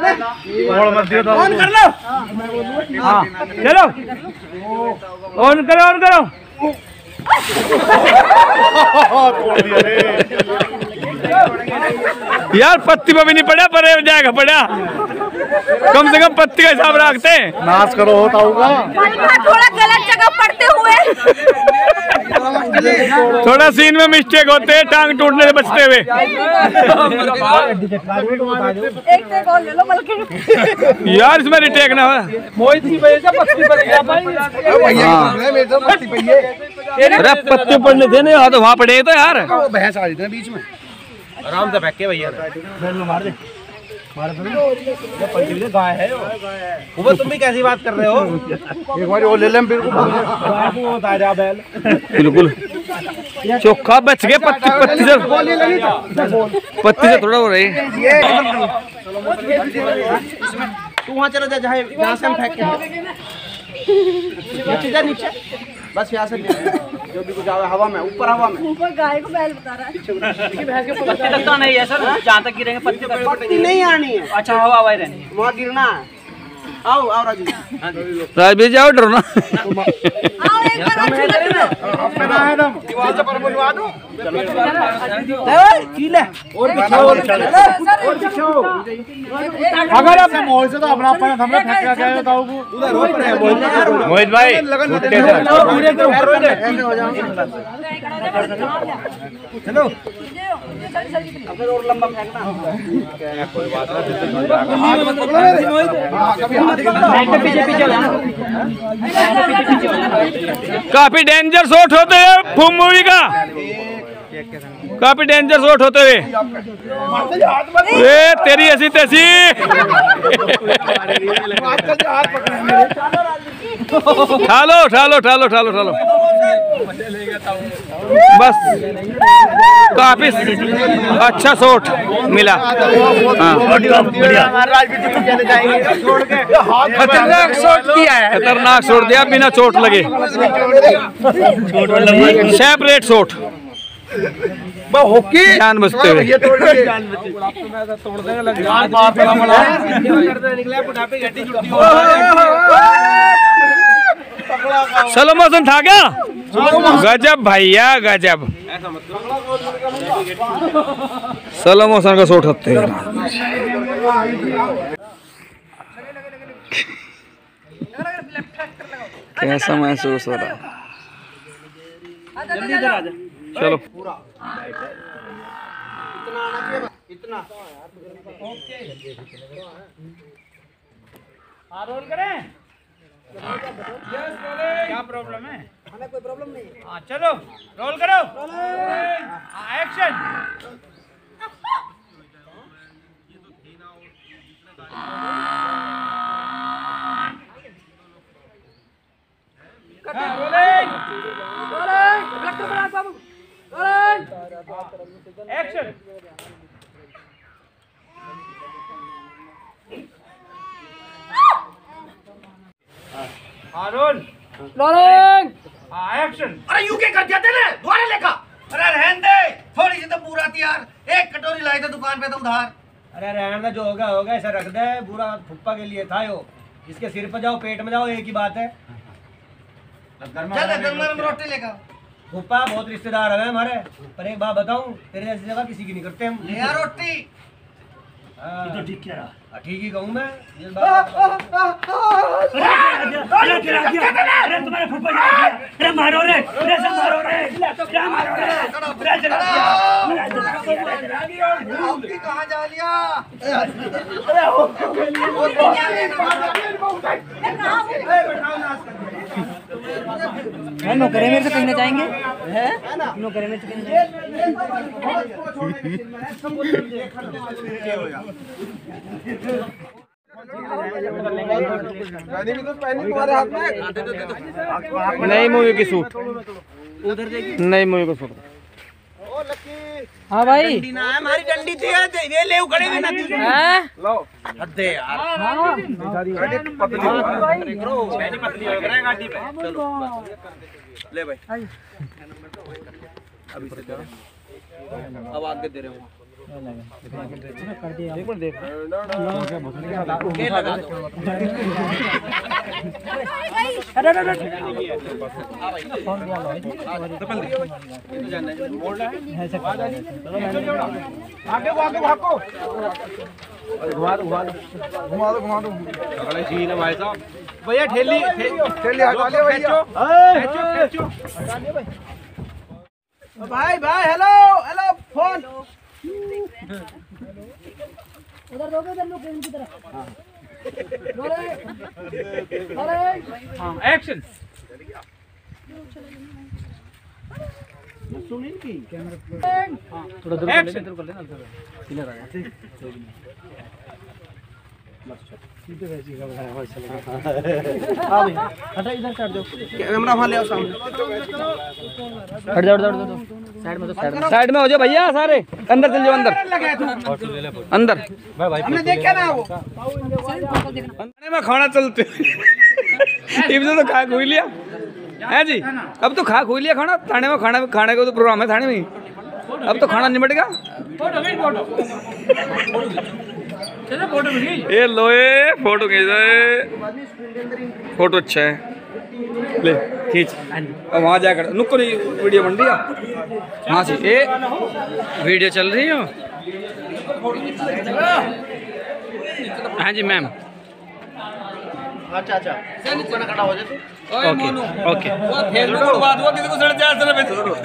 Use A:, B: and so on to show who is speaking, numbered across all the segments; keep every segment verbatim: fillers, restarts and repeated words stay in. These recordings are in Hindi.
A: ऑन कर लो। हाँ चलो ऑन करो ऑन करो। यार पत्ती पे भी नहीं पड़ा पर जाएगा पड़ा। कम से कम पत्ती का हिसाब रखते।
B: नाश करो होता होगा।
C: थोड़ा गलत जगह पड़ते हुए
A: थोड़ा सीन में मिस्टेक होते हैं, टांग टूटने से बचते हुए।
C: एक टेक और ले लो बल्कि।
A: यार इसमें रिटेक ना हो। मोहित की वजह से पत्ती पर गया भाई। अरे पत्ते पड़ने देने हाँ तो वहाँ पड़े तो यार।
B: भैंस आ रही बीच में
A: आराम से फेंक के भैया मार दे। गाय है वो। तुम भी कैसी बात कर रहे हो?
B: एक बार वो ले लें बिल्कुल
A: बिल्कुल चोखा बच गए। पत्ती पत्ती से पत्ती से थोड़ा हो रही।
B: तू वहाँ चला जा जहाँ जहाँ से हम फेंक के नीचे बस यहाँ से जो भी कुछ आवे हवा में ऊपर हवा में
C: ऊपर गाय को बैल बता रहा है।
D: भैंस के पत्ते तक तो नहीं है सर, जहाँ तक गिरेंगे पत्ते तक
B: पत्ती नहीं आनी है।
D: अच्छा हवा हवा ही रहनी है,
B: वहाँ गिरना है। आओ आओ राजू
A: राजवीर जाओ डरो ना।
C: आओ एक बार अच्छी लग रहा है।
B: दीवार से पर बुलवा दो।
A: अगर आप
B: मोहित से तो अपना अपना हमने फेंक के गए बताओ
A: मोहित भाई
B: चलो
C: फिर और
B: लंबा फेंकना। कोई बात
D: पीछे पीछे
A: काफी डेंजर शॉट होते हैं फूम मूवी का। काफी डेंजर शॉट होते हुए। ए तेरी ऐसी तैसी। ठालो ठालो ठालो ठालो ठालो बस। काफी अच्छा शॉट मिला। खतरनाक शॉट दिया है। खतरनाक शॉट दिया बिना चोट लगे। सेपरेट शॉट
B: हॉकी
A: जान बचते हुए। स्लो मोशन था क्या? गजब भैया गजब। स्लो मोशन का शॉट होते हैं। कैसा महसूस हो रहा है? चलो
B: इतना
D: हाँ रोल करें। क्या प्रॉब्लम है?
B: हमें कोई प्रॉब्लम नहीं है।
D: हाँ चलो रोल करो। हाँ एक्शन। एक्शन। हाँ रोल रोलिंग। हाँ एक्शन।
B: अरे यू क्या कर दिया तेने? दोबारा लेखा। अरे रहने दे, थोड़ी सी तो पूरा थी यार। एक कटोरी लाए थे दुकान पे तो उधार।
D: अरे रहने दे, जो होगा होगा, ऐसा रख दे। बुरा फुप्पा के लिए था यो। इसके सिर पर जाओ पेट में जाओ एक ही बात है।
B: चल गरम गरम रोटी लेकर।
D: फुप्पा बहुत रिश्तेदार है हमारे, पर एक बात बताऊं, तेरे जैसी जगह किसी की नहीं करते हम।
B: ले यार रोटी।
D: ये तो ठीक कह रहा। ठीक ही कहूँ मैं। ये
E: अरे तुम्हारे फुप्पा अरे मारो रे, अरे सब मारो रे, क्या मारो रे,
B: कहाँ जा लिया?
D: नौकरे मेरे से कहीं ना जाएंगे, नौकरे मेरे से कहीं
A: नई मूवी की शूट। नई मूवी को शूट।
D: हाँ भाई
B: हमारी डंडी थी ये ले खड़े हुए ना लो हद यार। गाड़ी पे चलो ले भाई। अभी से अब आगे दे रहे हूँ।
D: कर दिया एक बार देख अरे अरे आगे आगे भागो घुमा दो घुमा दो घुमा दो घुमा दो अगले सीन है भाई साहब भैया ठेली ठेली हटा ले भैया खींचो खींचो हटा ले भाई भाई भाई हेलो हेलो फोन
C: उधर दोगे उधर लोग की तरफ रोले अरे
A: हां एक्शन
D: सुनील की कैमरा हां
A: थोड़ा दूर कर ले दूर कर ले ना क्लियर आ गया सीधे वैसी का बनाया भाई चलेगा हां भाई हटा इधर कर दो
D: कैमरा वहां ले आओ सामने
A: हट जाओ हट जाओ साइड में तो साइड में साइड में हो जाओ भैया सारे अंदर चल जाओ अंदर अंदर भाई भाई
D: हमने देखा ना वो
A: खाने में खाना चलते इबसे तो खा खोई लिया है जी अब तो खा खोई लिया खाना थाने में खाना खाने का तो प्रोग्राम है थाने में अब तो खाना निपट गया ये लोए फोटो खींच फोटो अच्छा है ले खींच अब वहाँ जाकर नुक्को नहीं वीडियो बन रही है हाँ जी ये वीडियो चल रही है हाँ जी मैम
B: अच्छा अच्छा खड़ा हो जाए
A: ओके ओके फेसबुक पर बात हुआ किसी को साढ़े चार साल में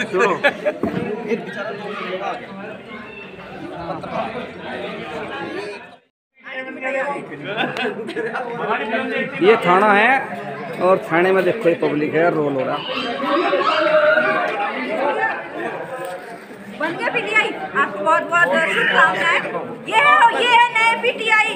A: ये थाना है और थाने में देखो ये पब्लिक है रोल हो रहा
C: बन गया पीटीआई आपको बहुत बहुत शुभकामनाएं ये है ये है नए पीटीआई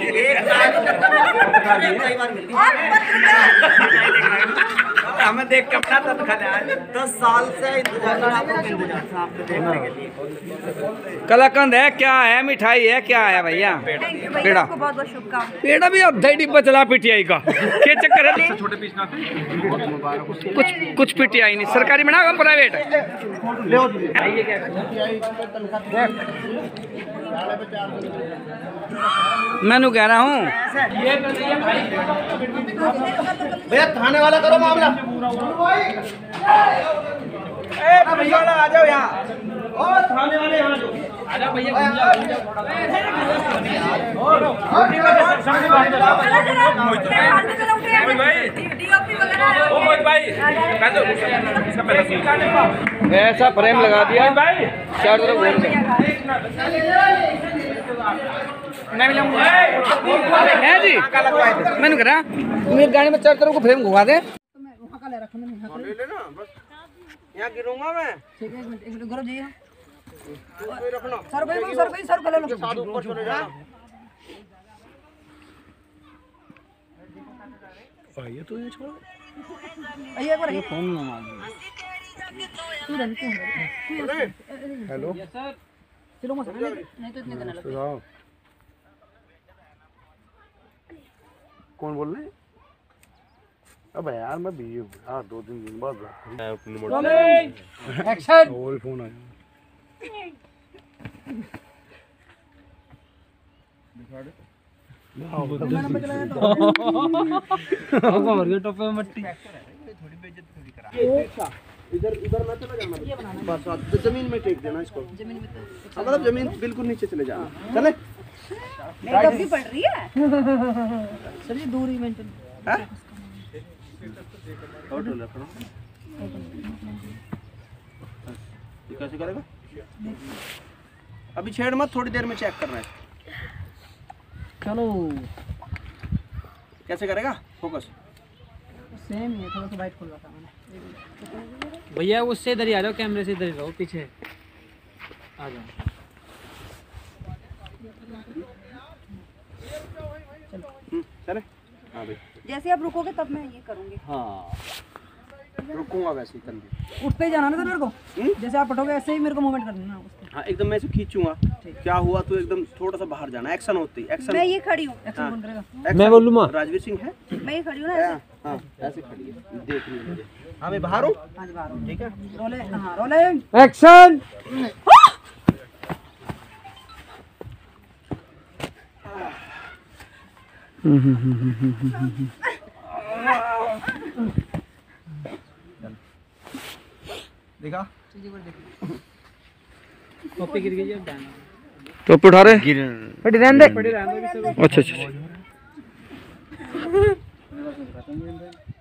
C: और पत्रकार
B: हमें देख के अपना दर्द खाने आज दस साल से इंतजार कर आपको इंतजार था आपको देखने के लिए
A: कलाकंद है क्या है मिठाई है क्या है भैया
C: थैंक यू भैया
A: पेड़ा
C: आपको बहुत बहुत शुभकामनाएं
A: पेड़ा भी अब दही डिब्बा चला पीटीआई का क्या चक्कर है छोटे पीस का कुछ कुछ पीटीआई नहीं सरकारी बना हम प्राइवेट मैं कह रहा हूँ
B: भैया थाने वाला करो मामला
D: आ जाओ यहाँ
B: और थाने वाले यहाँ जो
A: आ जाओ भैया ऐसा फ्रेम लगा दिया चार तरफ घूम है जी मैंने कह रहा मेरी गाड़ी में चार तरफ को फ्रेम घुमा दे
D: यहाँ गिरूंगा मैं
C: ठीक है एक मिनट एक मिनट गौरव जी सर भाई सर भाई सर ले लो
B: ऊपर चले जाना
A: ये तो ये छोड़ो
C: आइए एक बार
A: ये फोन ना मार
C: तू रन क्यों
A: हेलो
C: चलो मत नहीं तो इतने देना लगेगा
F: कौन बोल रहे हैं? अब यार मैं बिजी हूँ यार दो तीन दिन बाद
A: एक्शन
F: और फोन आया
B: इधर इधर मैं चला जाना बस तो जमीन में टेक देना इसको
C: जमीन में तो
B: मतलब जमीन बिल्कुल नीचे चले जाना चले
C: नहीं कब की पड़ रही है सर जी दूरी मेंटेन
B: ऑटो रखना ये कैसे करेगा अभी छेड़ मत थोड़ी देर में चेक करना है
C: चलो
B: कैसे करेगा फोकस
C: सेम ही है थोड़ा सा वाइट खोल रहा था मैंने
E: भैया उससे इधर ही आ जाओ कैमरे से इधर ही रहो पीछे आ जाओ
B: चले हाँ भाई
C: जैसे आप रुकोगे तब मैं ये करूंगी
B: हाँ रुकूंगा वैसे ही कंधे
C: उठते ही जाना ना मेरे को जैसे आप पटोगे ऐसे ही मेरे को मूवमेंट कर देना उसको
B: हाँ एकदम मैं इसे खींचूंगा क्या हुआ तो एकदम थोड़ा सा बाहर जाना एक्शन होती एक्शन
C: मैं ये खड़ी हूँ एक्शन कौन करेगा
B: मैं बोलूँ माँ राजवीर सिंह है
C: मैं ये खड़ी हूँ ना ऐसे
B: हाँ ऐसे खड़ी है देख लीजिए मुझे हाँ मैं बाहर हूँ
C: हाँ जी बाहर हूँ ठीक है रोले हाँ रोले
A: एक्शन हम्म हम्म हम्म हम्म हम्म
D: देखा
A: टोपी उठा रहे पड़ी रहने दे अच्छा अच्छा